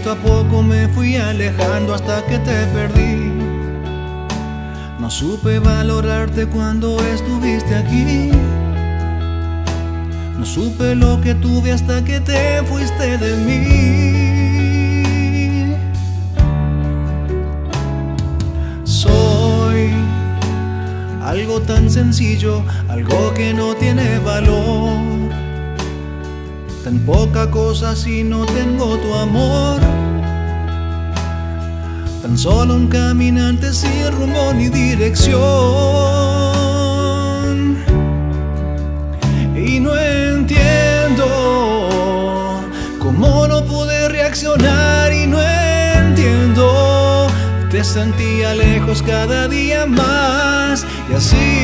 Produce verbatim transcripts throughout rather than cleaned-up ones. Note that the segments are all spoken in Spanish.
poquito a poco me fui alejando hasta que te perdí. No supe valorarte cuando estuviste aquí. No supe lo que tuve hasta que te fuiste de mí. Soy algo tan sencillo, algo que no tiene valor. Tan poca cosa si no tengo tu amor. Tan solo un caminante sin rumbo ni dirección. Y no entiendo cómo no pude reaccionar. Y no entiendo, te sentía lejos cada día más. Y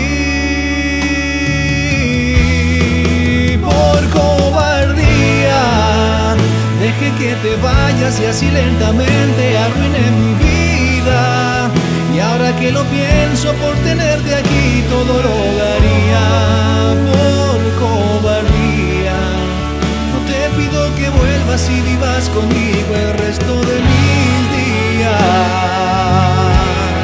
así, por cobardía, dejé que te vayas y así lentamente arruiné mi vida. Y ahora que lo pienso, por tenerte aquí todo lo daría. Por cobardía, no te pido que vuelvas y vivas conmigo el resto de mis días.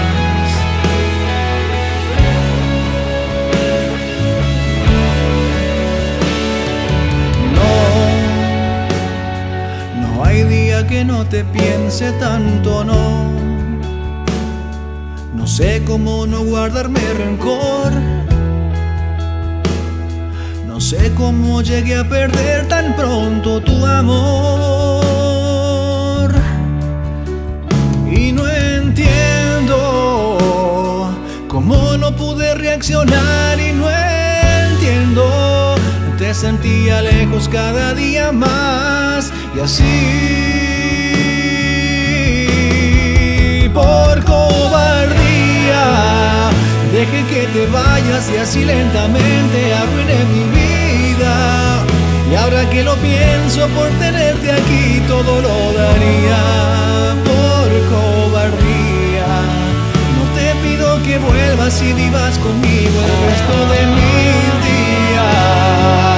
No, no hay día que no te piense tanto, no. No sé cómo no guardarme rencor. No sé cómo llegué a perder tan pronto tu amor. Y no entiendo cómo no pude reaccionar. Y no entiendo, te sentía lejos cada día más. Y así, por cobardía, dejé que te vayas y así lentamente arruiné mi vida. Y ahora que lo pienso, por tenerte aquí todo lo daría. Por cobardía, no te pido que vuelvas y vivas conmigo el resto de mis días.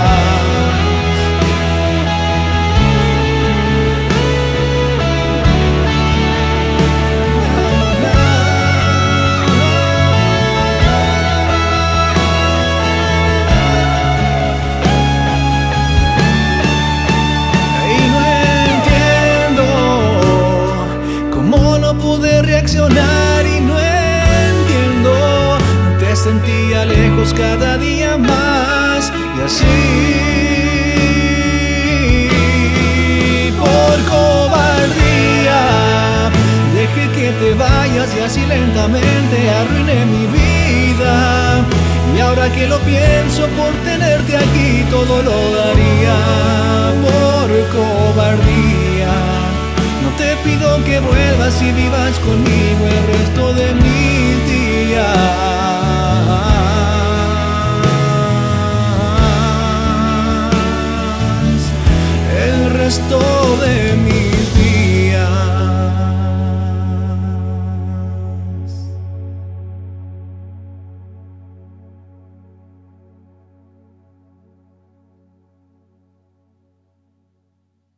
Y no entiendo, te sentía lejos cada día más. Y así, por cobardía, dejé que te vayas y así lentamente arruiné mi vida. Y ahora que lo pienso, por tenerte aquí todo lo daría. Por cobardía, no te pido que vuelvas y vivas conmigo el resto de mis días. El resto de